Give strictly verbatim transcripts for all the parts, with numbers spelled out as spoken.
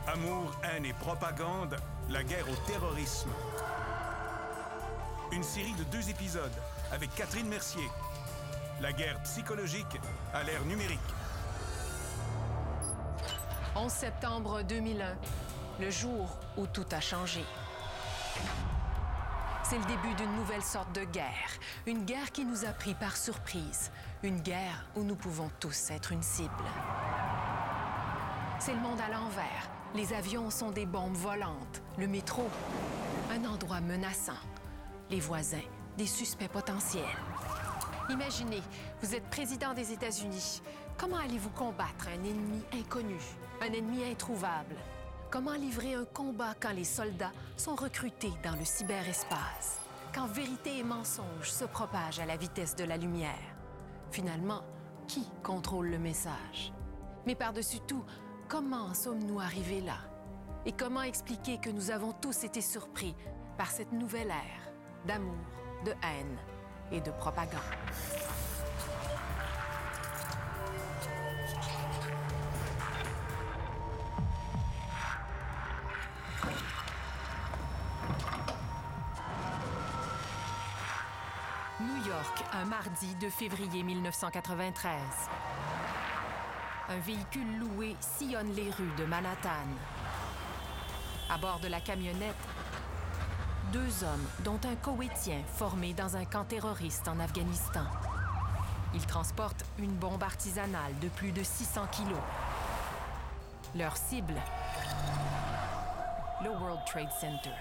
Amour, haine et propagande, la guerre au terrorisme. Une série de deux épisodes avec Catherine Mercier. La guerre psychologique à l'ère numérique. onze septembre deux mille un, le jour où tout a changé. C'est le début d'une nouvelle sorte de guerre. Une guerre qui nous a pris par surprise. Une guerre où nous pouvons tous être une cible. C'est le monde à l'envers. Les avions sont des bombes volantes. Le métro, un endroit menaçant. Les voisins, des suspects potentiels. Imaginez, vous êtes président des États-Unis. Comment allez-vous combattre un ennemi inconnu, un ennemi introuvable? Comment livrer un combat quand les soldats sont recrutés dans le cyberespace? Quand vérité et mensonge se propagent à la vitesse de la lumière? Finalement, qui contrôle le message? Mais par-dessus tout, comment sommes-nous arrivés là? Et comment expliquer que nous avons tous été surpris par cette nouvelle ère d'amour, de haine et de propagande? New York, un mardi de février mille neuf cent quatre-vingt-treize. Un véhicule loué sillonne les rues de Manhattan. À bord de la camionnette, deux hommes, dont un Koweïtien formé dans un camp terroriste en Afghanistan. Ils transportent une bombe artisanale de plus de six cents kilos. Leur cible, le World Trade Center.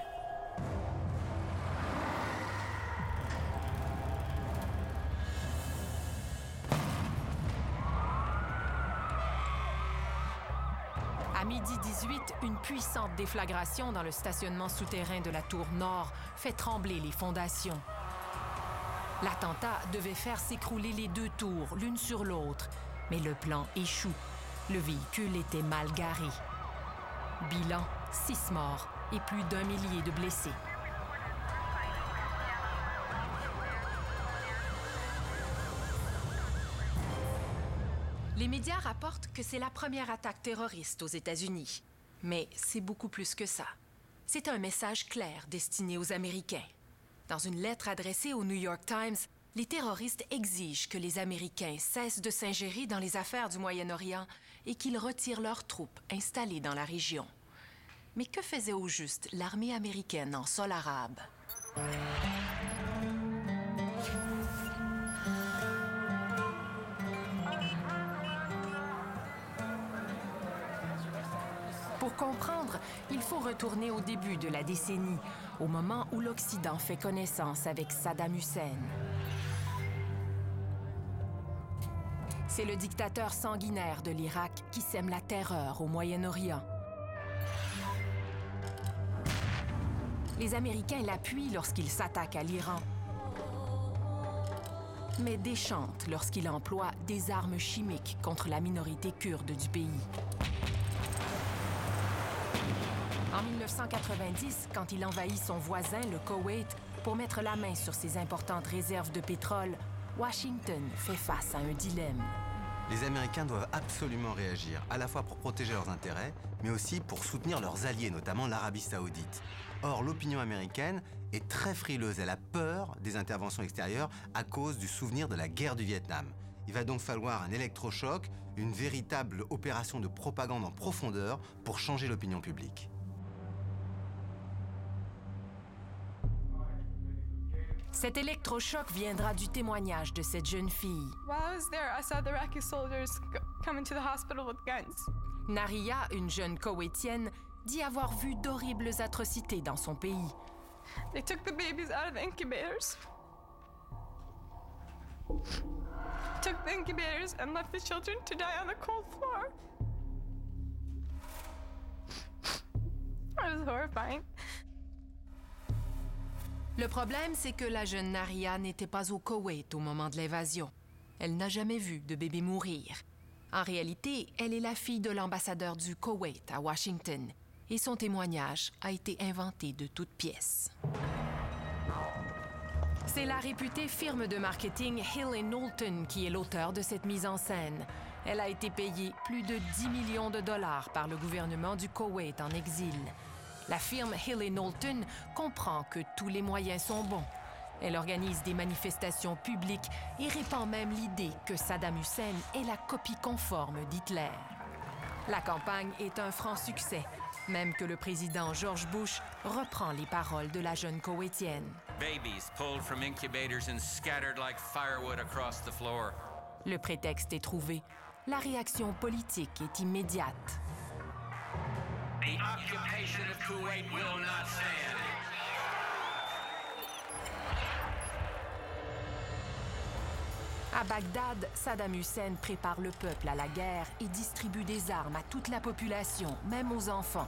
À midi dix-huit, une puissante déflagration dans le stationnement souterrain de la tour Nord fait trembler les fondations. L'attentat devait faire s'écrouler les deux tours, l'une sur l'autre, mais le plan échoue. Le véhicule était mal garé. Bilan, six morts et plus d'un millier de blessés. Les médias rapportent que c'est la première attaque terroriste aux États-Unis. Mais c'est beaucoup plus que ça. C'est un message clair destiné aux Américains. Dans une lettre adressée au New York Times, les terroristes exigent que les Américains cessent de s'ingérer dans les affaires du Moyen-Orient et qu'ils retirent leurs troupes installées dans la région. Mais que faisait au juste l'armée américaine en sol arabe? Pour comprendre, il faut retourner au début de la décennie, au moment où l'Occident fait connaissance avec Saddam Hussein. C'est le dictateur sanguinaire de l'Irak qui sème la terreur au Moyen-Orient. Les Américains l'appuient lorsqu'il s'attaque à l'Iran, mais déchantent lorsqu'il emploie des armes chimiques contre la minorité kurde du pays. En mille neuf cent quatre-vingt-dix, quand il envahit son voisin, le Koweït, pour mettre la main sur ses importantes réserves de pétrole, Washington fait face à un dilemme. Les Américains doivent absolument réagir, à la fois pour protéger leurs intérêts, mais aussi pour soutenir leurs alliés, notamment l'Arabie saoudite. Or, l'opinion américaine est très frileuse. Elle a peur des interventions extérieures à cause du souvenir de la guerre du Vietnam. Il va donc falloir un électrochoc, une véritable opération de propagande en profondeur pour changer l'opinion publique. Cet électrochoc viendra du témoignage de cette jeune fille. While I was there, I saw the Iraqi soldiers come into the hospital with guns. Naria, une jeune Koweïtienne, dit avoir vu d'horribles atrocités dans son pays. They took the babies out of the incubators. Took the incubators and left the children to die on the cold floor. It was horrifying. Le problème, c'est que la jeune Naria n'était pas au Koweït au moment de l'invasion. Elle n'a jamais vu de bébé mourir. En réalité, elle est la fille de l'ambassadeur du Koweït à Washington et son témoignage a été inventé de toutes pièces. C'est la réputée firme de marketing Hill and Knowlton qui est l'auteur de cette mise en scène. Elle a été payée plus de dix millions de dollars par le gouvernement du Koweït en exil. La firme Hill et Knowlton comprend que tous les moyens sont bons. Elle organise des manifestations publiques et répand même l'idée que Saddam Hussein est la copie conforme d'Hitler. La campagne est un franc succès, même que le président George Bush reprend les paroles de la jeune Koweïtienne. Babies pulled from incubators and scattered like firewood across the floor. Le prétexte est trouvé. La réaction politique est immédiate. The occupation of Kuwait will not stand. À Bagdad, Saddam Hussein prépare le peuple à la guerre et distribue des armes à toute la population, même aux enfants.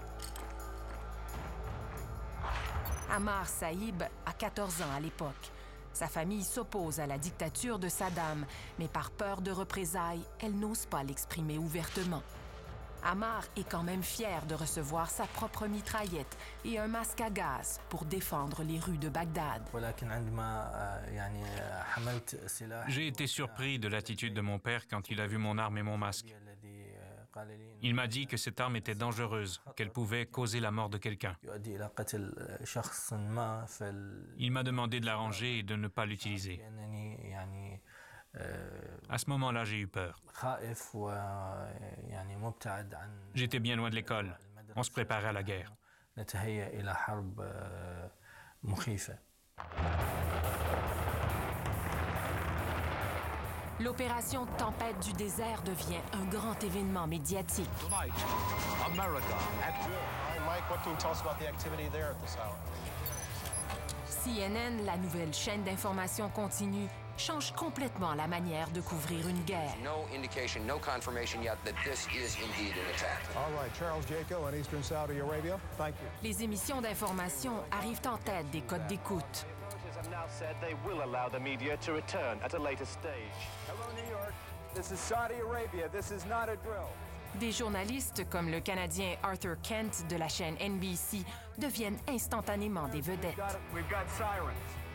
Ammar Sahib a quatorze ans à l'époque. Sa famille s'oppose à la dictature de Saddam, mais par peur de représailles, elle n'ose pas l'exprimer ouvertement. Ammar est quand même fier de recevoir sa propre mitraillette et un masque à gaz pour défendre les rues de Bagdad. J'ai été surpris de l'attitude de mon père quand il a vu mon arme et mon masque. Il m'a dit que cette arme était dangereuse, qu'elle pouvait causer la mort de quelqu'un. Il m'a demandé de la ranger et de ne pas l'utiliser. À ce moment-là, j'ai eu peur. J'étais bien loin de l'école. On se préparait à la guerre. L'opération Tempête du désert devient un grand événement médiatique. C N N, la nouvelle chaîne d'information continue, change complètement la manière de couvrir une guerre. No indication, no confirmation yet that this is indeed an attack. All right, Charles Jaco in Eastern Saudi Arabia. Thank you. Les émissions d'information arrivent en tête des codes d'écoute. Have now said they will allow the media to return at a later stage. Hello, New York. This is Saudi Arabia. This is not a drill. Des journalistes comme le Canadien Arthur Kent de la chaîne N B C deviennent instantanément des vedettes. We've got sirens.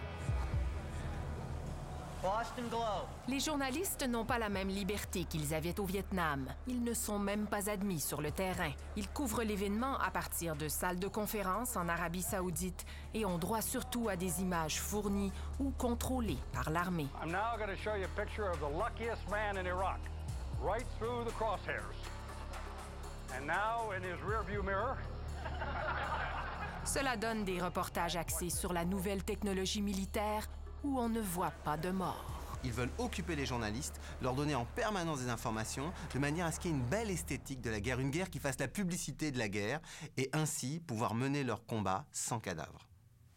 Boston Globe. Les journalistes n'ont pas la même liberté qu'ils avaient au Vietnam. Ils ne sont même pas admis sur le terrain. Ils couvrent l'événement à partir de salles de conférence en Arabie Saoudite et ont droit surtout à des images fournies ou contrôlées par l'armée. I'm now going to show you a picture of the luckiest man in Iraq, right through the crosshairs. And now in his rearview mirror. Cela donne des reportages axés sur la nouvelle technologie militaire où on ne voit pas de mort. Ils veulent occuper les journalistes, leur donner en permanence des informations, de manière à ce qu'il y ait une belle esthétique de la guerre, une guerre qui fasse la publicité de la guerre, et ainsi pouvoir mener leur combat sans cadavre.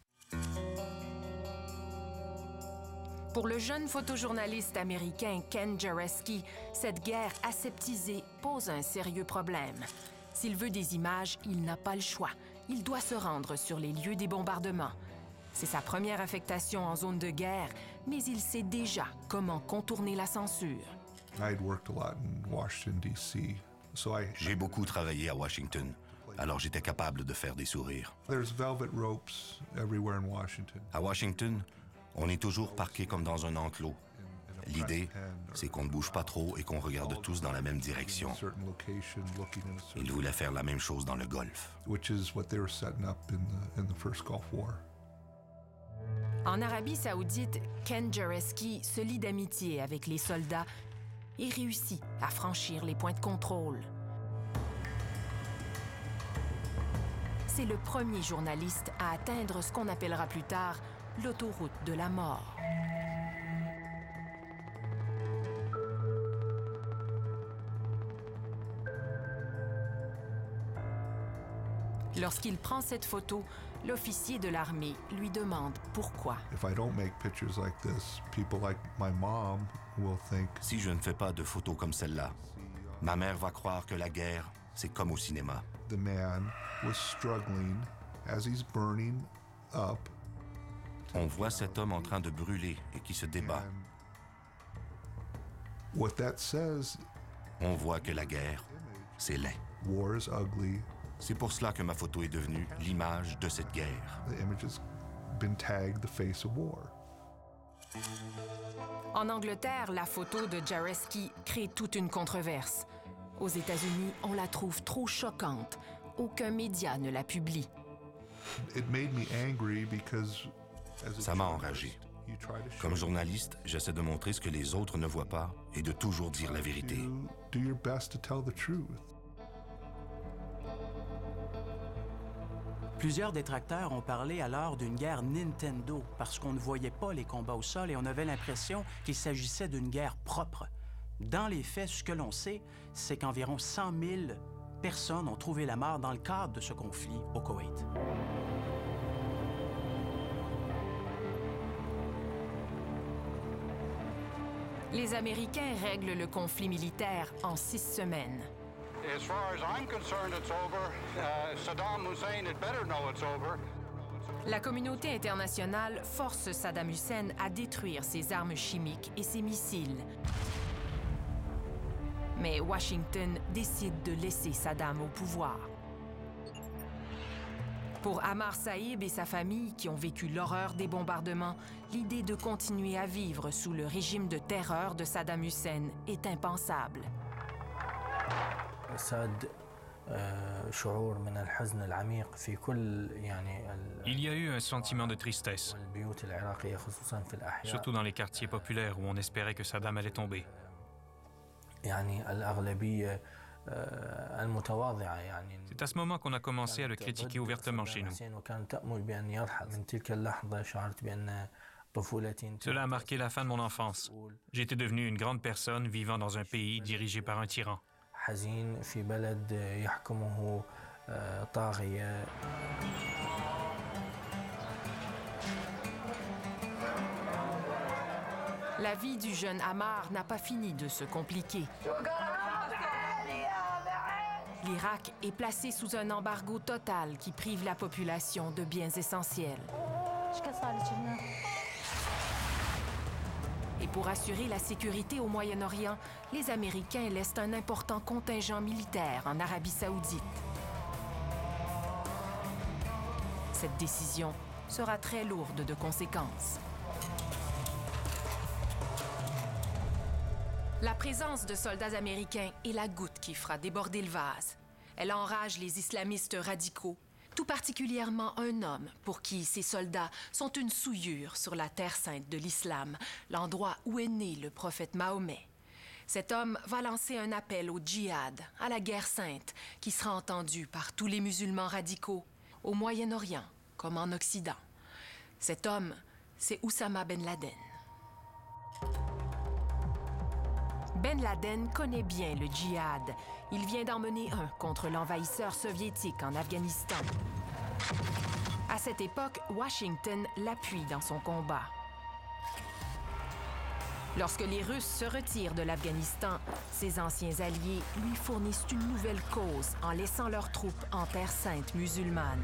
Pour le jeune photojournaliste américain Ken Jareski, cette guerre aseptisée pose un sérieux problème. S'il veut des images, il n'a pas le choix. Il doit se rendre sur les lieux des bombardements. C'est sa première affectation en zone de guerre, mais il sait déjà comment contourner la censure. J'ai beaucoup travaillé à Washington, alors j'étais capable de faire des sourires. À Washington, on est toujours parqué comme dans un enclos. L'idée, c'est qu'on ne bouge pas trop et qu'on regarde tous dans la même direction. Ils voulaient faire la même chose dans le Golfe. En Arabie Saoudite, Ken Jareski se lie d'amitié avec les soldats et réussit à franchir les points de contrôle. C'est le premier journaliste à atteindre ce qu'on appellera plus tard l'autoroute de la mort. Lorsqu'il prend cette photo, l'officier de l'armée lui demande pourquoi. Si je ne fais pas de photos comme celle-là, ma mère va croire que la guerre, c'est comme au cinéma. On voit cet homme en train de brûler et qui se débat. On voit que la guerre, c'est laid. C'est pour cela que ma photo est devenue l'image de cette guerre. En Angleterre, la photo de Jareski crée toute une controverse. Aux États-Unis, on la trouve trop choquante. Aucun média ne la publie. Ça m'a enragé. Comme journaliste, j'essaie de montrer ce que les autres ne voient pas et de toujours dire la vérité. Plusieurs détracteurs ont parlé alors d'une guerre Nintendo parce qu'on ne voyait pas les combats au sol et on avait l'impression qu'il s'agissait d'une guerre propre. Dans les faits, ce que l'on sait, c'est qu'environ cent mille personnes ont trouvé la mort dans le cadre de ce conflit au Koweït. Les Américains règlent le conflit militaire en six semaines. As far as I'm concerned, it's over. Uh, Saddam Hussein had better know it's over. La communauté internationale force Saddam Hussein à détruire ses armes chimiques et ses missiles. Mais Washington décide de laisser Saddam au pouvoir. Pour Ammar Saïb et sa famille, qui ont vécu l'horreur des bombardements, l'idée de continuer à vivre sous le régime de terreur de Saddam Hussein est impensable. Il y a eu un sentiment de tristesse, surtout dans les quartiers populaires où on espérait que Saddam allait tomber. C'est à ce moment qu'on a commencé à le critiquer ouvertement chez nous. Cela a marqué la fin de mon enfance. J'étais devenu une grande personne vivant dans un pays dirigé par un tyran. La vie du jeune Ammar n'a pas fini de se compliquer. L'Irak est placé sous un embargo total qui prive la population de biens essentiels. Et pour assurer la sécurité au Moyen-Orient, les Américains laissent un important contingent militaire en Arabie saoudite. Cette décision sera très lourde de conséquences. La présence de soldats américains est la goutte qui fera déborder le vase. Elle enrage les islamistes radicaux, tout particulièrement un homme pour qui ces soldats sont une souillure sur la terre sainte de l'islam, l'endroit où est né le prophète Mahomet. Cet homme va lancer un appel au djihad, à la guerre sainte, qui sera entendu par tous les musulmans radicaux, au Moyen-Orient comme en Occident. Cet homme, c'est Oussama Ben Laden. Ben Laden connaît bien le djihad. Il vient d'en mener un contre l'envahisseur soviétique en Afghanistan. À cette époque, Washington l'appuie dans son combat. Lorsque les Russes se retirent de l'Afghanistan, ses anciens alliés lui fournissent une nouvelle cause en laissant leurs troupes en terre sainte musulmane.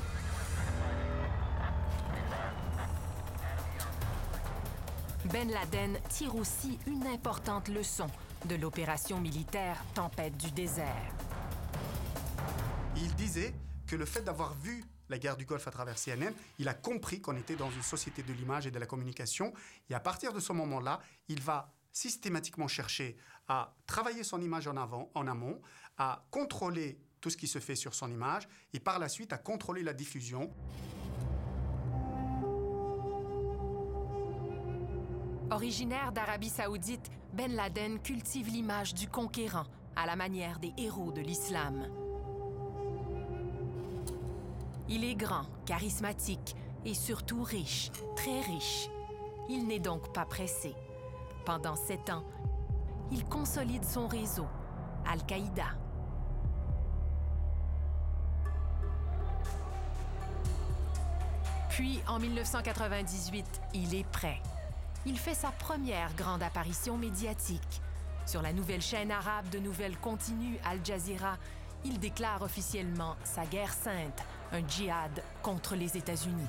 Ben Laden tire aussi une importante leçon de l'opération militaire Tempête du désert. Il disait que le fait d'avoir vu la guerre du Golfe à travers C N N, il a compris qu'on était dans une société de l'image et de la communication. Et à partir de ce moment-là, il va systématiquement chercher à travailler son image en, avant, en amont, à contrôler tout ce qui se fait sur son image et par la suite à contrôler la diffusion. Originaire d'Arabie saoudite, Ben Laden cultive l'image du conquérant à la manière des héros de l'islam. Il est grand, charismatique et surtout riche, très riche. Il n'est donc pas pressé. Pendant sept ans, il consolide son réseau, Al-Qaïda. Puis, en mille neuf cent quatre-vingt-dix-huit, il est prêt. Il fait sa première grande apparition médiatique. Sur la nouvelle chaîne arabe de nouvelles continues Al Jazeera, il déclare officiellement sa guerre sainte, un djihad contre les États-Unis.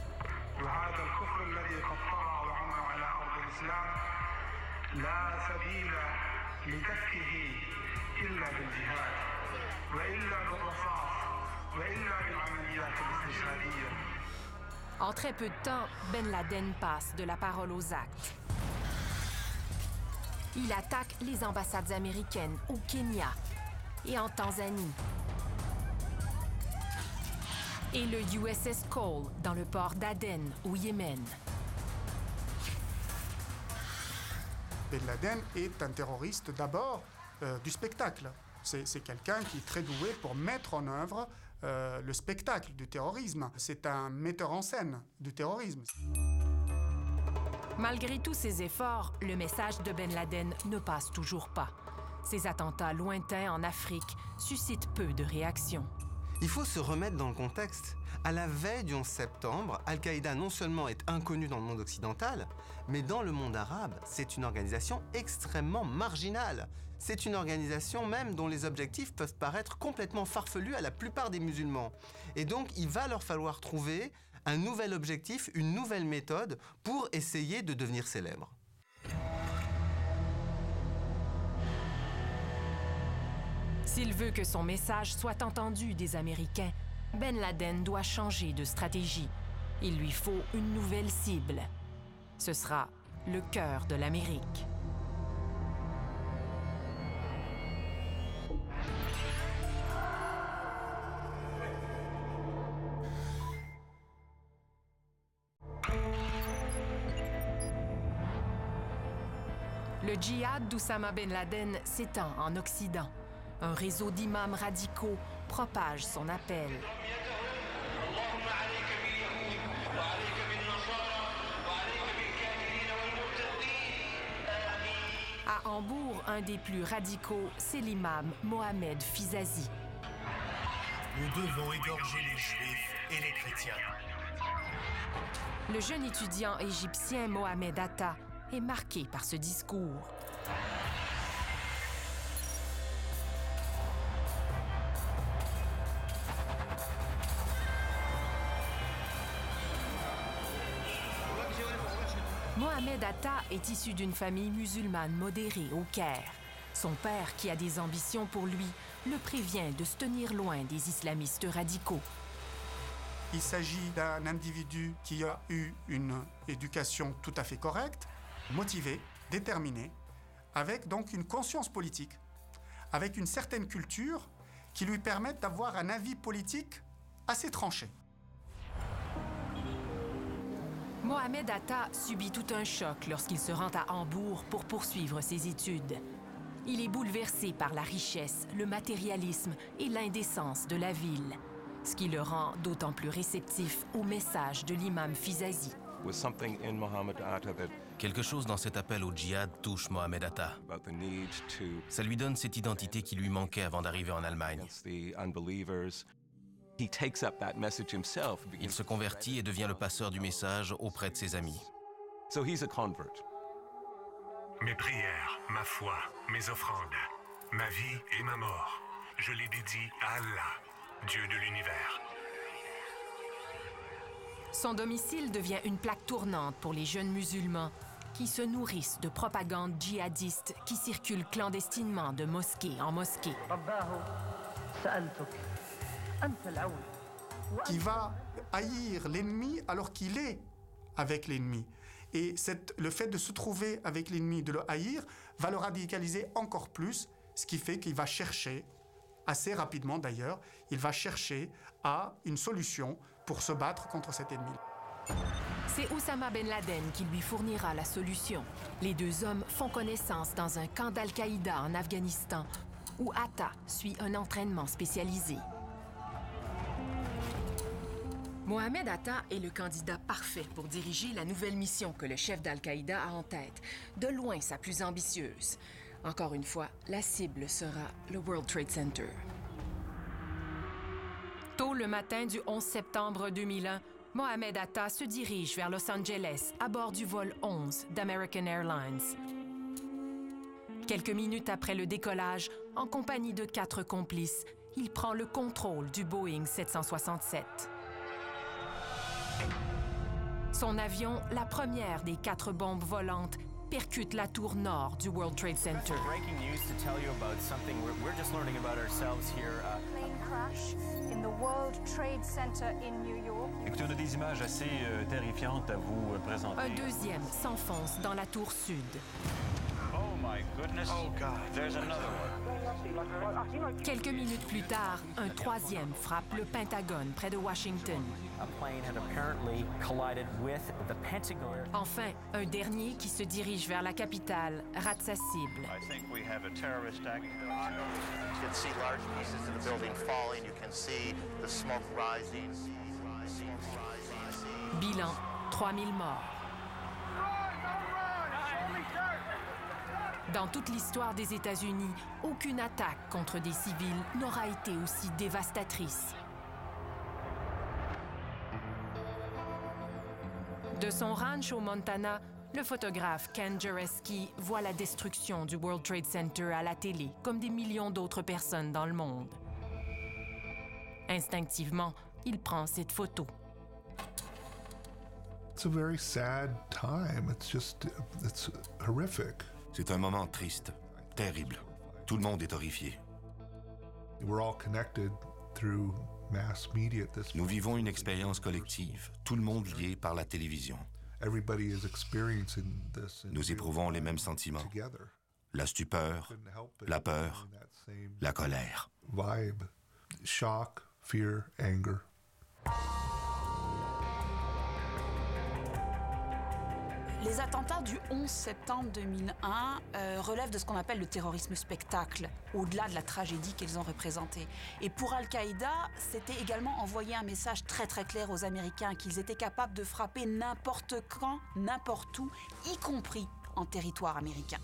En très peu de temps, Ben Laden passe de la parole aux actes. Il attaque les ambassades américaines au Kenya et en Tanzanie. Et le U S S Cole dans le port d'Aden, au Yémen. Ben Laden est un terroriste d'abord euh, du spectacle. C'est quelqu'un qui est très doué pour mettre en œuvre euh, le spectacle du terrorisme. C'est un metteur en scène du terrorisme. Malgré tous ses efforts, le message de Ben Laden ne passe toujours pas. Ces attentats lointains en Afrique suscitent peu de réactions. Il faut se remettre dans le contexte. À la veille du onze septembre, Al-Qaïda non seulement est inconnu dans le monde occidental, mais dans le monde arabe, c'est une organisation extrêmement marginale. C'est une organisation même dont les objectifs peuvent paraître complètement farfelus à la plupart des musulmans. Et donc, il va leur falloir trouver un nouvel objectif, une nouvelle méthode pour essayer de devenir célèbre. S'il veut que son message soit entendu des Américains, Ben Laden doit changer de stratégie. Il lui faut une nouvelle cible. Ce sera le cœur de l'Amérique. Le djihad d'Oussama Ben Laden s'étend en Occident. Un réseau d'imams radicaux propage son appel. À Hambourg, un des plus radicaux, c'est l'imam Mohamed Fizazi. Nous devons égorger les Juifs et les chrétiens. Le jeune étudiant égyptien Mohamed Atta est marqué par ce discours. Mohamed Atta est issu d'une famille musulmane modérée au Caire. Son père, qui a des ambitions pour lui, le prévient de se tenir loin des islamistes radicaux. Il s'agit d'un individu qui a eu une éducation tout à fait correcte, motivé, déterminé, avec donc une conscience politique, avec une certaine culture qui lui permettent d'avoir un avis politique assez tranché. Mohamed Atta subit tout un choc lorsqu'il se rend à Hambourg pour poursuivre ses études. Il est bouleversé par la richesse, le matérialisme et l'indécence de la ville, ce qui le rend d'autant plus réceptif au message de l'imam Fizazi. Quelque chose dans cet appel au djihad touche Mohamed Atta. Ça lui donne cette identité qui lui manquait avant d'arriver en Allemagne. Il se convertit et devient le passeur du message auprès de ses amis. Mes prières, ma foi, mes offrandes, ma vie et ma mort, je les dédie à Allah, Dieu de l'univers. Son domicile devient une plaque tournante pour les jeunes musulmans qui se nourrissent de propagande djihadiste qui circule clandestinement de mosquée en mosquée. Qui va haïr l'ennemi alors qu'il est avec l'ennemi. Et cette, le fait de se trouver avec l'ennemi, de le haïr, va le radicaliser encore plus, ce qui fait qu'il va chercher, assez rapidement d'ailleurs, il va chercher à une solution pour se battre contre cet ennemi. C'est Oussama Ben Laden qui lui fournira la solution. Les deux hommes font connaissance dans un camp d'Al-Qaïda en Afghanistan, où Atta suit un entraînement spécialisé. Mohamed Atta est le candidat parfait pour diriger la nouvelle mission que le chef d'Al-Qaïda a en tête, de loin sa plus ambitieuse. Encore une fois, la cible sera le World Trade Center. Tôt le matin du onze septembre deux mille un, Mohamed Atta se dirige vers Los Angeles à bord du vol onze d'American Airlines. Quelques minutes après le décollage, en compagnie de quatre complices, il prend le contrôle du Boeing sept cent soixante-sept. Son avion, la première des quatre bombes volantes, percute la tour nord du World Trade Center. Écoutez, on a des images assez euh, terrifiantes à vous euh, présenter. Un deuxième s'enfonce dans la tour sud. Oh my my goodness. Oh, God. There's another one. Quelques minutes plus tard, un troisième frappe le Pentagone près de Washington. A plane had apparently collided with the Pentagon. Enfin, un dernier qui se dirige vers la capitale rate sa cible. I think we have a terrorist act. You can see large pieces of the building falling. You can see the smoke rising. Bilan, trois mille morts. Dans toute l'histoire des États-Unis, aucune attaque contre des civils n'aura été aussi dévastatrice. De son ranch au Montana, le photographe Ken Jareski voit la destruction du World Trade Center à la télé, comme des millions d'autres personnes dans le monde. Instinctivement, il prend cette photo. It's a very sad time. It's just, it's horrific. C'est un moment triste, terrible. Tout le monde est horrifié. We're all connected through mass media at this Nous vivons une expérience collective, tout le monde lié par la télévision. Everybody is experiencing this. Nous éprouvons les mêmes sentiments. La stupeur, la peur, la colère. Vibe, shock, fear, anger. Les attentats du onze septembre deux mille un euh, relèvent de ce qu'on appelle le terrorisme spectacle, au-delà de la tragédie qu'ils ont représentée. Et pour Al-Qaïda, c'était également envoyer un message très très clair aux Américains qu'ils étaient capables de frapper n'importe quand, n'importe où, y compris en territoire américain.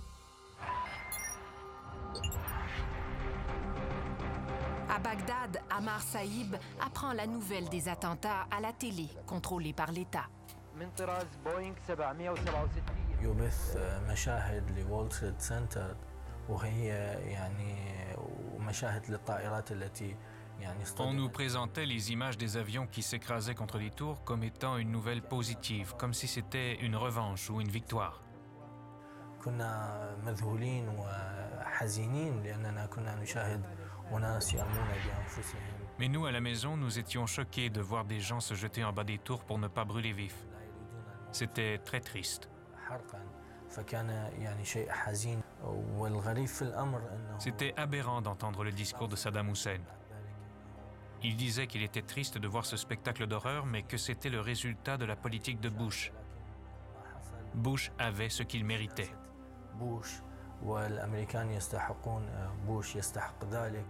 À Bagdad, Ammar Saïb apprend la nouvelle des attentats à la télé, contrôlée par l'État. من طراز بوينغ سبعمية وسبعة وستين يبث مشاهد لوول تريد سنتر وهي يعني ومشاهد للطائرات التي يعني On nous présentait les images des avions qui s'écrasaient contre les tours comme étant une nouvelle positive, comme si c'était une revanche ou une victoire. كنا مذهولين وحزينين لأننا كنا نشاهد أناس يرمون بأنفسهم. Mais nous, à la maison, nous étions choqués de voir des gens se jeter en bas des tours pour ne pas brûler vifs. C'était très triste. C'était aberrant d'entendre le discours de Saddam Hussein. Il disait qu'il était triste de voir ce spectacle d'horreur, mais que c'était le résultat de la politique de Bush. Bush avait ce qu'il méritait. Bush والأمريكان يستحقون بوش يستحق ذلك.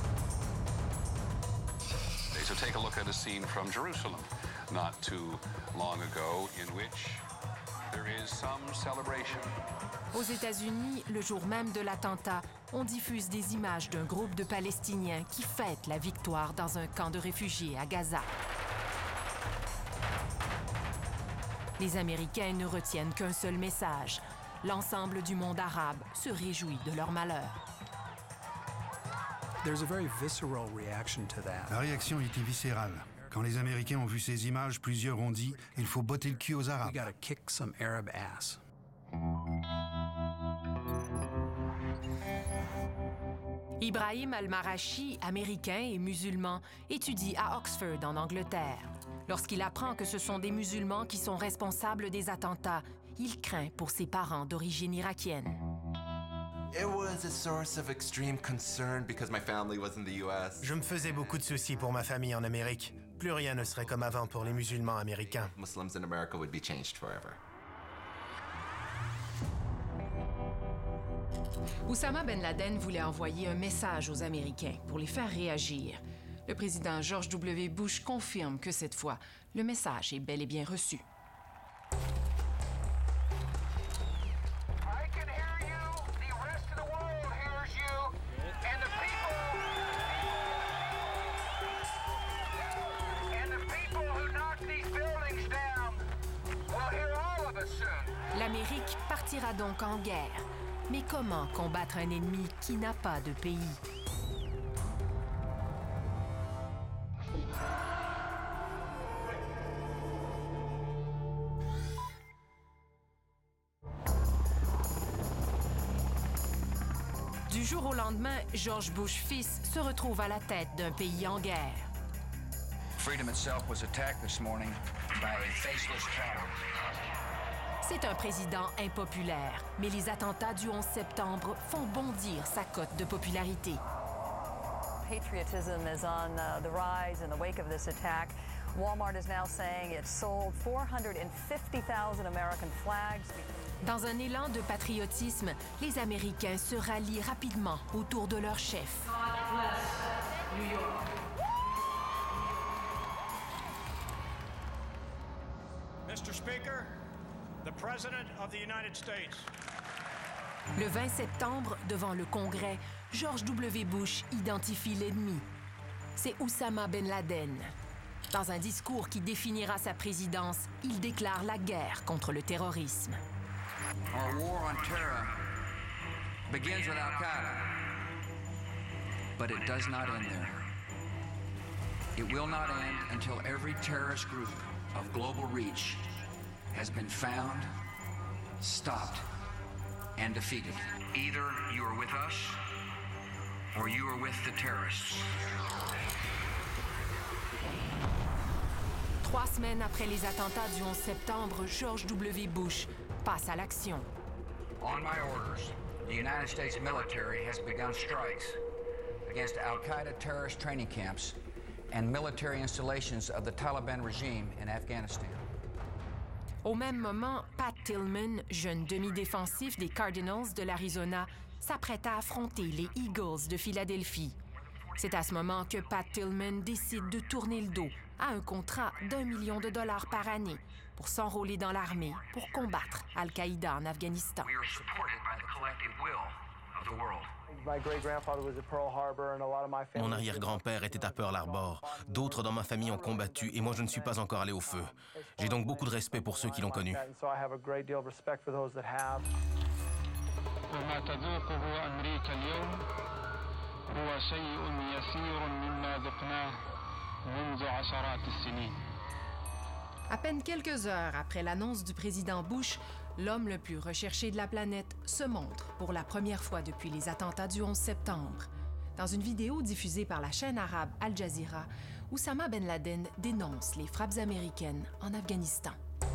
So take a look at a scene from Jerusalem not too long ago in which there is some celebration. Aux États-Unis, le jour même de l'attentat, on diffuse des images d'un groupe de Palestiniens qui fêtent la victoire dans un camp de réfugiés à Gaza. Les Américains ne retiennent qu'un seul message. L'ensemble du monde arabe se réjouit de leur malheur. La réaction était viscérale. Quand les Américains ont vu ces images, plusieurs ont dit « Il faut botter le cul aux Arabes ». Ibrahim Al-Marashi, américain et musulman, étudie à Oxford, en Angleterre. Lorsqu'il apprend que ce sont des musulmans qui sont responsables des attentats, il craint pour ses parents d'origine irakienne. Je me faisais beaucoup de soucis pour ma famille en Amérique. Plus rien ne serait comme avant pour les musulmans américains. Oussama Ben Laden voulait envoyer un message aux Américains pour les faire réagir. Le président George W. Bush confirme que cette fois, le message est bel et bien reçu. L'Amérique partira donc en guerre. Mais comment combattre un ennemi qui n'a pas de pays? Du jour au lendemain, George Bush fils se retrouve à la tête d'un pays en guerre. Freedom itself was attacked this morning by a faceless terror. C'est un président impopulaire, mais les attentats du onze septembre font bondir sa cote de popularité. Patriotism is on uh, the rise in the wake of this attack. Walmart is now saying it sold four hundred fifty thousand American flags. Dans un élan de patriotisme, les Américains se rallient rapidement autour de leur chef. God bless New York. Mister Speaker, the President of the United States. Le vingt septembre, devant le Congrès, George W. Bush identifie l'ennemi. C'est Oussama Ben Laden. Dans un discours qui définira sa présidence, il déclare la guerre contre le terrorisme. Our war on terror begins with Al-Qaeda, but it does not end there. It will not end until every terrorist group of global reach has been found, stopped, and defeated. Either you are with us or you are with the terrorists. Trois semaines après les attentats du onze septembre, George W. Bush passe à l'action. On my orders, the United States military has begun strikes against Al-Qaeda terrorist training camps and military installations of the Taliban regime in Afghanistan. Au même moment, Pat Tillman, jeune demi-défensif des Cardinals de l'Arizona, s'apprête à affronter les Eagles de Philadelphie. C'est à ce moment que Pat Tillman décide de tourner le dos à un contrat d'un million de dollars par année pour s'enrôler dans l'armée pour combattre Al-Qaïda en Afghanistan. Mon arrière-grand-père était à Pearl Harbor. D'autres dans ma famille ont combattu et moi je ne suis pas encore allé au feu. J'ai donc beaucoup de respect pour ceux qui l'ont connu. À peine quelques heures après l'annonce du président Bush, l'homme le plus recherché de la planète se montre pour la première fois depuis les attentats du onze septembre. Dans une vidéo diffusée par la chaîne arabe Al Jazeera, Oussama Ben Laden dénonce les frappes américaines en Afghanistan.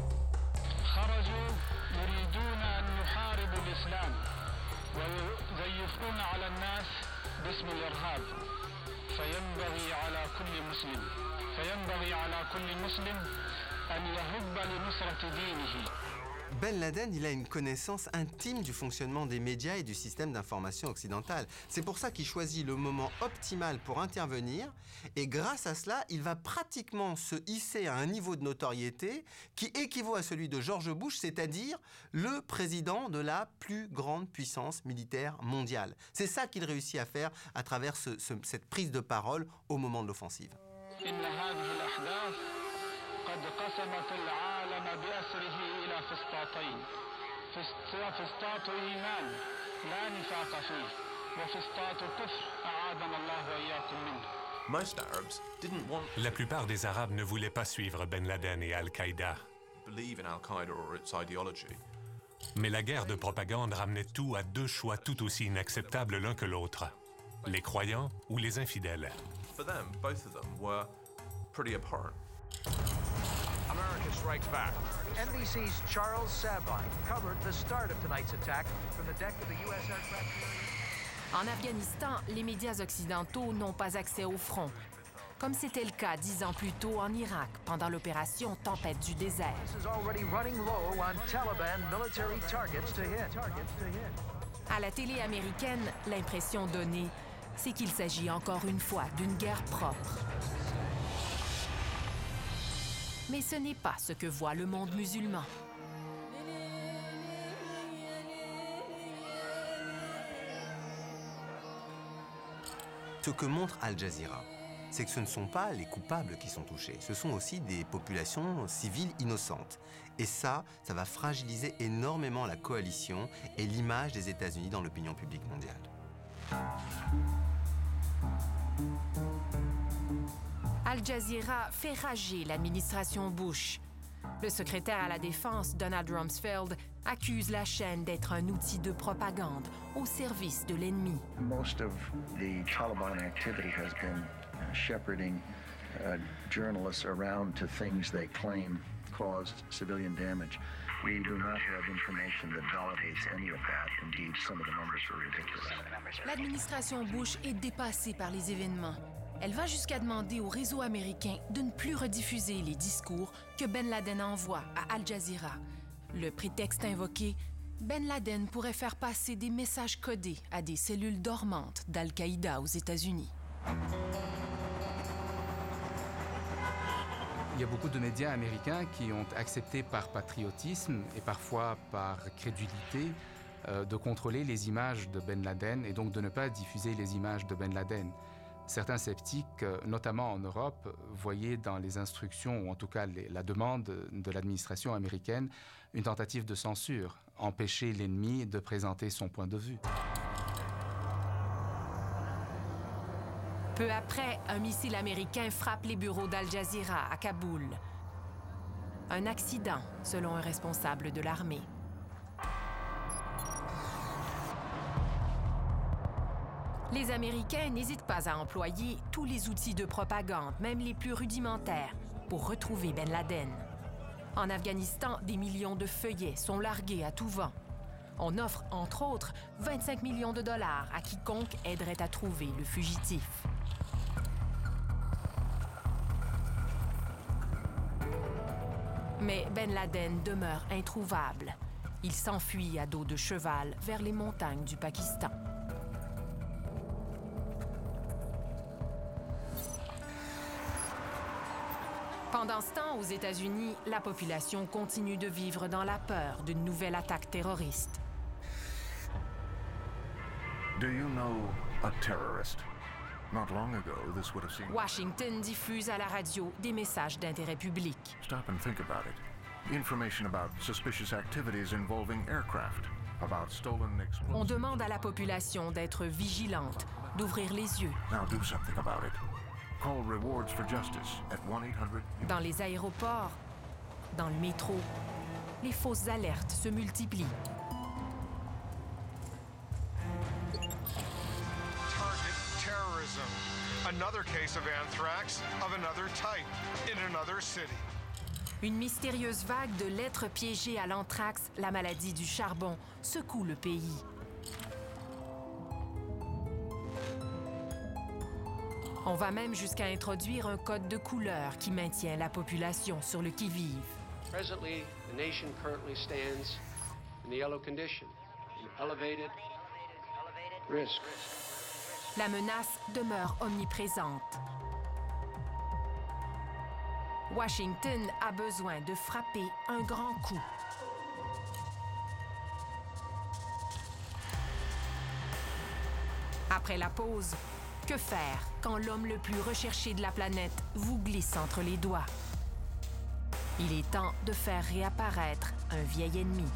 Ben Laden, il a une connaissance intime du fonctionnement des médias et du système d'information occidental. C'est pour ça qu'il choisit le moment optimal pour intervenir et grâce à cela, il va pratiquement se hisser à un niveau de notoriété qui équivaut à celui de George Bush, c'est-à-dire le président de la plus grande puissance militaire mondiale. C'est ça qu'il réussit à faire à travers ce, ce, cette prise de parole au moment de l'offensive. قد قسمت العالم بأسره إلى فسطاطين فسطاط إيمان لا نفاق فيه وفسطاط كفر أعاذنا الله وإياكم منه. La plupart des Arabes ne voulaient pas suivre Ben Laden et Al-Qaïda. Mais la guerre de propagande ramenait tout à deux choix tout aussi inacceptables l'un que l'autre. Les croyants ou les infidèles. For them, both of them were pretty abhorrent. America strikes back. N B C's Charles Sabine covered the start of tonight's attack from the deck of the U S aircraft carrier. En Afghanistan, les médias occidentaux n'ont pas accès au front, comme c'était le cas dix ans plus tôt en Irak pendant l'opération Tempête du désert. This is already running low on Taliban military targets to hit. À la télé américaine, l'impression donnée, c'est qu'il s'agit encore une fois d'une guerre propre. Mais ce n'est pas ce que voit le monde musulman. Ce que montre Al Jazeera, c'est que ce ne sont pas les coupables qui sont touchés, ce sont aussi des populations civiles innocentes. Et ça, ça va fragiliser énormément la coalition et l'image des États-Unis dans l'opinion publique mondiale. Al Jazeera fait rager l'administration Bush. Le secrétaire à la Défense, Donald Rumsfeld, accuse la chaîne d'être un outil de propagande au service de l'ennemi. Most of the Taliban activity has been shepherding uh, journalists around to things they claim caused civilian damage. We do not have information that validates any of that. Indeed, some of the numbers are ridiculous. L'administration Bush est dépassée par les événements. Elle va jusqu'à demander au réseau américain de ne plus rediffuser les discours que Ben Laden envoie à Al Jazeera. Le prétexte invoqué, Ben Laden pourrait faire passer des messages codés à des cellules dormantes d'Al-Qaïda aux États-Unis. Il y a beaucoup de médias américains qui ont accepté par patriotisme et parfois par crédulité euh, de contrôler les images de Ben Laden et donc de ne pas diffuser les images de Ben Laden. Certains sceptiques, notamment en Europe, voyaient dans les instructions, ou en tout cas les, la demande de l'administration américaine, une tentative de censure, empêcher l'ennemi de présenter son point de vue. Peu après, un missile américain frappe les bureaux d'Al Jazeera à Kaboul. Un accident, selon un responsable de l'armée. Les Américains n'hésitent pas à employer tous les outils de propagande, même les plus rudimentaires, pour retrouver Ben Laden. En Afghanistan, des millions de feuillets sont largués à tout vent. On offre, entre autres, vingt-cinq millions de dollars à quiconque aiderait à trouver le fugitif. Mais Ben Laden demeure introuvable. Il s'enfuit à dos de cheval vers les montagnes du Pakistan. Pendant ce temps, aux États-Unis, la population continue de vivre dans la peur d'une nouvelle attaque terroriste. Do you know a terrorist? Not long ago, this would have seemed... Washington diffuse à la radio des messages d'intérêt public. Stop and think about it. Information about suspicious activities involving aircraft, about stolen explosives. On demande à la population d'être vigilante, d'ouvrir les yeux. Now do something about it. Call Rewards for Justice at one eight hundred... Dans les aéroports, dans le métro, les fausses alertes se multiplient. Target terrorism. Another case of anthrax of another type in another city. Une mystérieuse vague de lettres piégées à l'anthrax, la maladie du charbon, secoue le pays. On va même jusqu'à introduire un code de couleur qui maintient la population sur le qui-vive. Presently, the nation currently stands in the yellow condition, an elevated risk. La menace demeure omniprésente. Washington a besoin de frapper un grand coup. Après la pause, que faire quand l'homme le plus recherché de la planète vous glisse entre les doigts? Il est temps de faire réapparaître un vieil ennemi.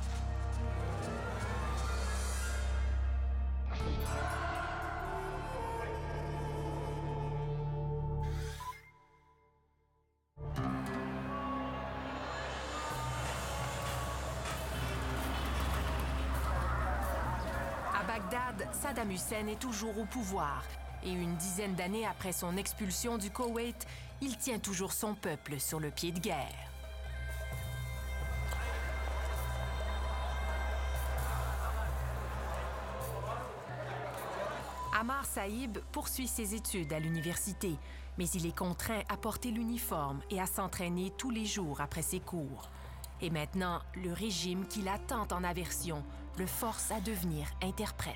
À Bagdad, Saddam Hussein est toujours au pouvoir. Et une dizaine d'années après son expulsion du Koweït, il tient toujours son peuple sur le pied de guerre. Ammar Saïb poursuit ses études à l'université, mais il est contraint à porter l'uniforme et à s'entraîner tous les jours après ses cours. Et maintenant, le régime qui l'attend en aversion le force à devenir interprète.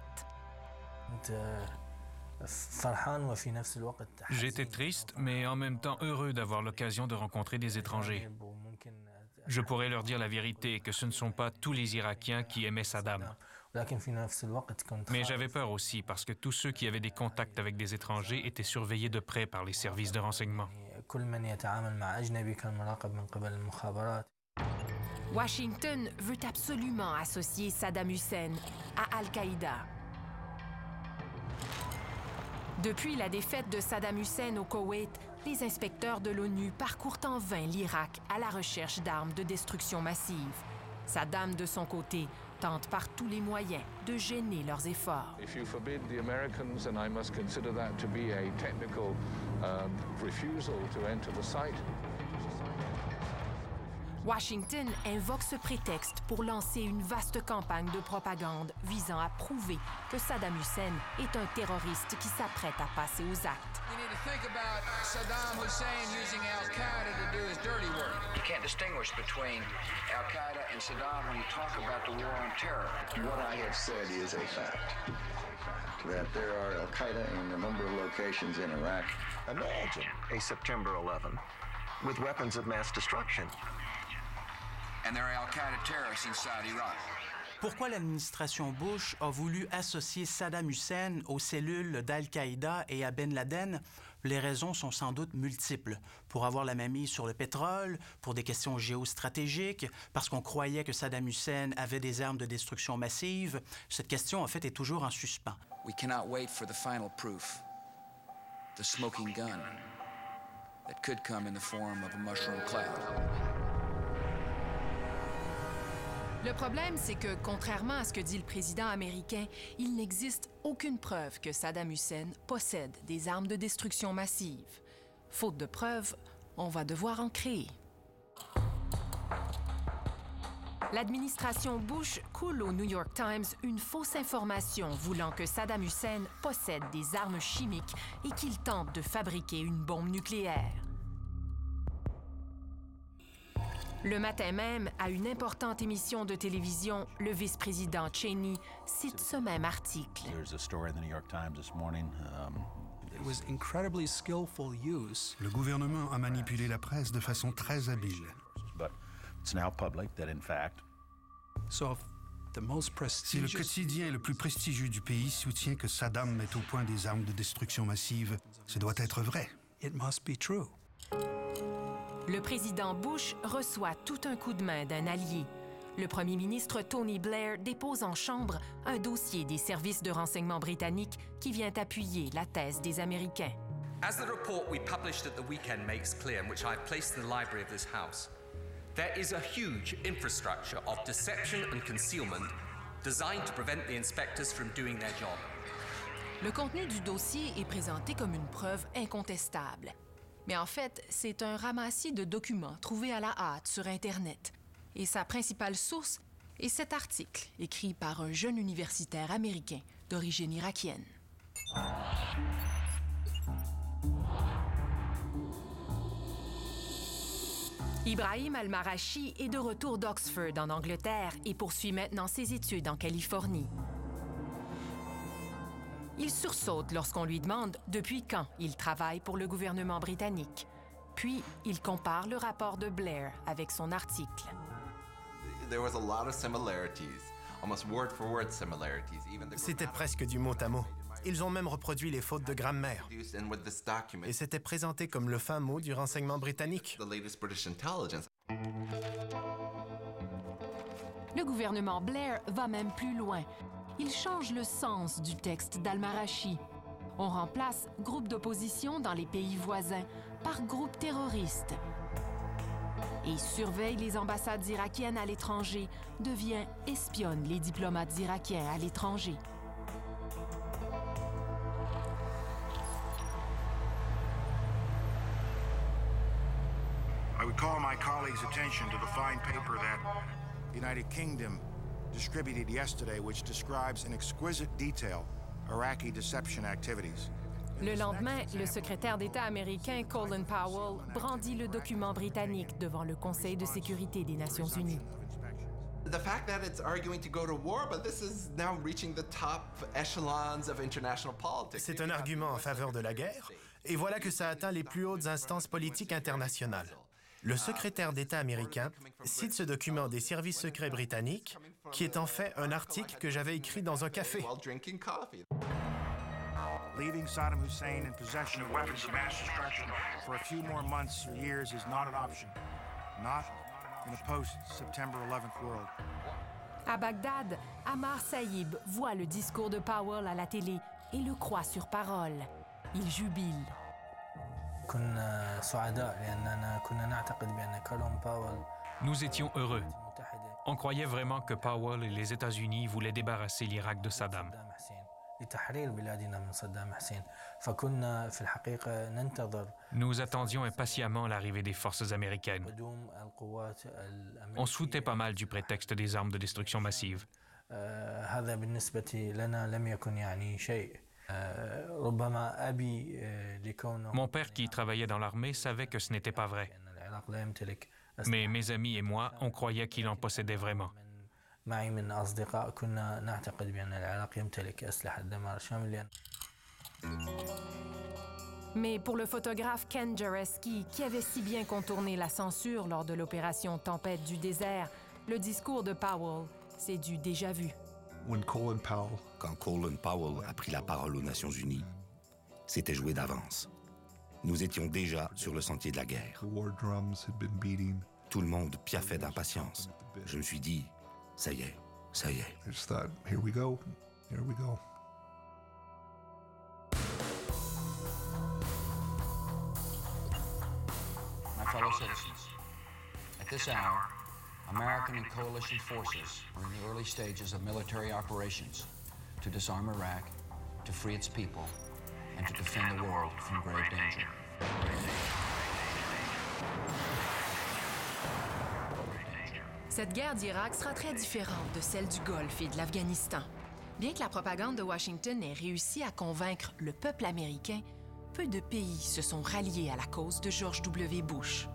J'étais triste, mais en même temps heureux d'avoir l'occasion de rencontrer des étrangers. Je pourrais leur dire la vérité, que ce ne sont pas tous les Irakiens qui aimaient Saddam. Mais j'avais peur aussi, parce que tous ceux qui avaient des contacts avec des étrangers étaient surveillés de près par les services de renseignement. Washington veut absolument associer Saddam Hussein à Al-Qaïda. Depuis la défaite de Saddam Hussein au Koweït, les inspecteurs de l'ONU parcourent en vain l'Irak à la recherche d'armes de destruction massive. Saddam, de son côté, tente par tous les moyens de gêner leurs efforts. If you forbid the Americans, and I must consider that to be a technical um, refusal to enter the site. Washington invoque ce prétexte pour lancer une vaste campagne de propagande visant à prouver que Saddam Hussein est un terroriste qui s'apprête à passer aux actes. You need to think about Saddam Hussein using Al-Qaeda to do his dirty work. You can't distinguish between Al-Qaeda and Saddam when you talk about the war on terror. What I have said is a fact. That there are Al-Qaeda in a number of locations in Iraq. Imagine a September eleventh with weapons of mass destruction. And there are Al-Qaeda terrorists inside Iraq. Pourquoi l'administration Bush a voulu associer Saddam Hussein aux cellules d'Al-Qaïda et à Ben Laden? Les raisons sont sans doute multiples. Pour avoir la mainmise sur le pétrole, pour des questions géostratégiques, parce qu'on croyait que Saddam Hussein avait des armes de destruction massive. Cette question, en fait, est toujours en suspens. We cannot wait for the final proof. The smoking gun that could come in the form of a mushroom cloud. Le problème, c'est que, contrairement à ce que dit le président américain, il n'existe aucune preuve que Saddam Hussein possède des armes de destruction massive. Faute de preuves, on va devoir en créer. L'administration Bush coule au New York Times une fausse information voulant que Saddam Hussein possède des armes chimiques et qu'il tente de fabriquer une bombe nucléaire. Le matin même, à une importante émission de télévision, le vice-président Cheney cite ce même article. Le gouvernement a manipulé la presse de façon très habile. Si le quotidien le plus prestigieux du pays soutient que Saddam met au point des armes de destruction massive, ce doit être vrai. Le président Bush reçoit tout un coup de main d'un allié. Le premier ministre Tony Blair dépose en chambre un dossier des services de renseignement britanniques qui vient appuyer la thèse des Américains. As the report we published at the weekend makes clear, and which I've placed in the library of this house, there is a huge infrastructure of deception and concealment designed to prevent the inspectors from doing their job. Le contenu du dossier est présenté comme une preuve incontestable. Mais en fait, c'est un ramassis de documents trouvés à la hâte sur Internet. Et sa principale source est cet article, écrit par un jeune universitaire américain d'origine irakienne. Ibrahim Al-Marashi est de retour d'Oxford, en Angleterre, et poursuit maintenant ses études en Californie. Il sursaute lorsqu'on lui demande depuis quand il travaille pour le gouvernement britannique. Puis, il compare le rapport de Blair avec son article. C'était presque du mot à mot. Ils ont même reproduit les fautes de grammaire. Et c'était présenté comme le fin mot du renseignement britannique. Le gouvernement Blair va même plus loin. Il change le sens du texte d'Al-Marashi. On remplace « groupe d'opposition dans les pays voisins » par « groupe terroriste ». Et surveille les ambassades irakiennes à l'étranger, devient « espionne les diplomates irakiens à l'étranger ». I would call my colleagues' attention to the fine paper that the United Kingdom distributed yesterday, which describes in exquisite detail Iraqi deception activities. Le lendemain, le secrétaire d'État américain Colin Powell brandit le document britannique devant le Conseil de sécurité des Nations unies. The fact that it's arguing to go to war, but this is now reaching the top echelons of international politics. C'est un argument en faveur de la guerre, et voilà que ça atteint les plus hautes instances politiques internationales. Le secrétaire d'État américain cite ce document des services secrets britanniques, qui est en fait un article que j'avais écrit dans un café. Leaving Saddam Hussein in possession of weapons of mass destruction for a few more months or years is not an option. Not in a post-September eleventh world. À Bagdad, Ammar Saïb voit le discours de Powell à la télé et le croit sur parole. Il jubile. Nous étions heureux. On croyait vraiment que Powell et les États-Unis voulaient débarrasser l'Irak de Saddam. Nous attendions impatiemment l'arrivée des forces américaines. On se foutait pas mal du prétexte des armes de destruction massive. Mon père, qui travaillait dans l'armée, savait que ce n'était pas vrai. Mais mes amis et moi, on croyait qu'il en possédait vraiment. Mais pour le photographe Ken Jareski, qui avait si bien contourné la censure lors de l'opération Tempête du désert, le discours de Powell, c'est du déjà-vu. Quand Colin Powell a pris la parole aux Nations unies, c'était joué d'avance. Nous étions déjà sur le sentier de la guerre. Tout le monde piaffait d'impatience. Je me suis dit, ça y est, ça y est. Here we go, here we go. My fellow citizens, at this hour, American and coalition forces are in the early stages of military operations to disarm Iraq, to free its people, and to defend the world from grave danger. Cette guerre d'Irak sera très différente de celle du Golfe et de l'Afghanistan. Bien que la propagande de Washington ait réussi à convaincre le peuple américain, peu de pays se sont ralliés à la cause de George W. Bush.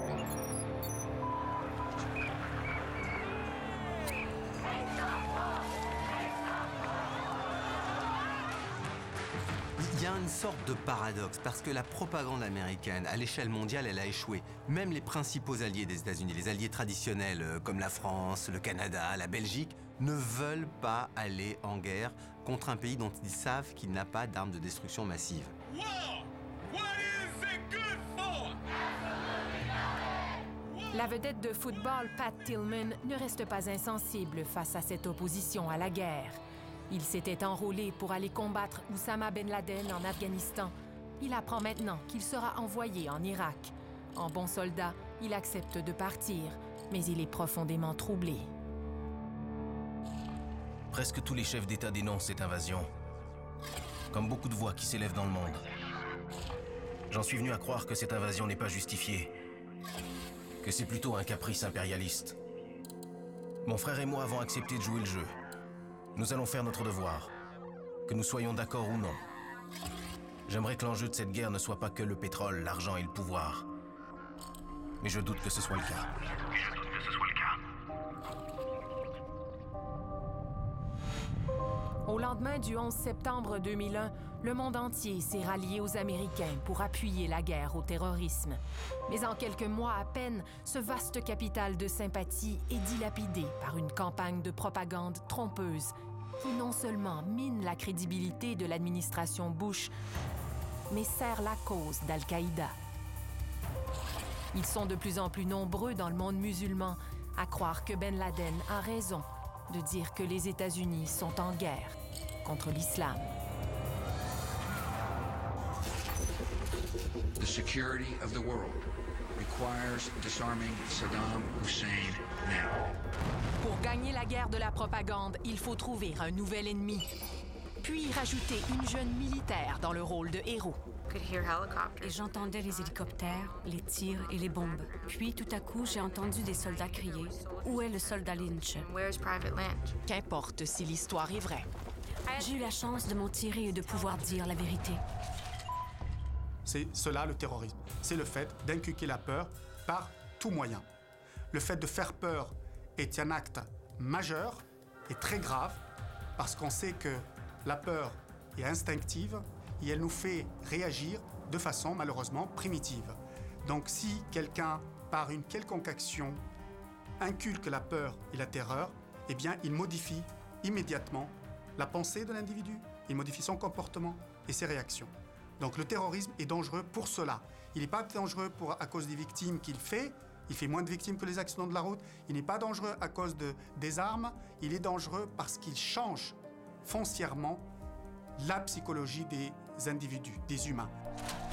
Il y a une sorte de paradoxe, parce que la propagande américaine, à l'échelle mondiale, elle a échoué. Même les principaux alliés des États-Unis, les alliés traditionnels euh, comme la France, le Canada, la Belgique, ne veulent pas aller en guerre contre un pays dont ils savent qu'il n'a pas d'armes de destruction massive. La vedette de football, Pat Tillman, ne reste pas insensible face à cette opposition à la guerre. Il s'était enrôlé pour aller combattre Oussama Ben Laden en Afghanistan. Il apprend maintenant qu'il sera envoyé en Irak. En bon soldat, il accepte de partir, mais il est profondément troublé. Presque tous les chefs d'État dénoncent cette invasion, comme beaucoup de voix qui s'élèvent dans le monde. J'en suis venu à croire que cette invasion n'est pas justifiée, que c'est plutôt un caprice impérialiste. Mon frère et moi avons accepté de jouer le jeu. Nous allons faire notre devoir, que nous soyons d'accord ou non. J'aimerais que l'enjeu de cette guerre ne soit pas que le pétrole, l'argent et le pouvoir. Mais je doute que ce soit le cas. Au lendemain du onze septembre deux mille un, le monde entier s'est rallié aux Américains pour appuyer la guerre au terrorisme. Mais en quelques mois à peine, ce vaste capital de sympathie est dilapidé par une campagne de propagande trompeuse qui non seulement mine la crédibilité de l'administration Bush, mais sert la cause d'Al-Qaïda. Ils sont de plus en plus nombreux dans le monde musulman à croire que Ben Laden a raison de dire que les États-Unis sont en guerre contre l'islam. The security of the world requires disarming Saddam Hussein now. Pour gagner la guerre de la propagande, il faut trouver un nouvel ennemi, puis rajouter une jeune militaire dans le rôle de héros. Et j'entendais les hélicoptères, les tirs et les bombes. Puis tout à coup, j'ai entendu des soldats crier « Où est le soldat Lynch ?» Qu'importe si l'histoire est vraie. J'ai eu la chance de m'en tirer et de pouvoir dire la vérité. C'est cela le terrorisme. C'est le fait d'inculquer la peur par tout moyen. Le fait de faire peur est un acte majeur et très grave parce qu'on sait que la peur est instinctive et elle nous fait réagir de façon malheureusement primitive. Donc si quelqu'un, par une quelconque action, inculque la peur et la terreur, eh bien il modifie immédiatement la pensée de l'individu, il modifie son comportement et ses réactions. Donc le terrorisme est dangereux pour cela. Il n'est pas dangereux pour, à cause des victimes qu'il fait, il fait moins de victimes que les accidents de la route, il n'est pas dangereux à cause de, des armes, il est dangereux parce qu'il change foncièrement la psychologie des individus, des humains.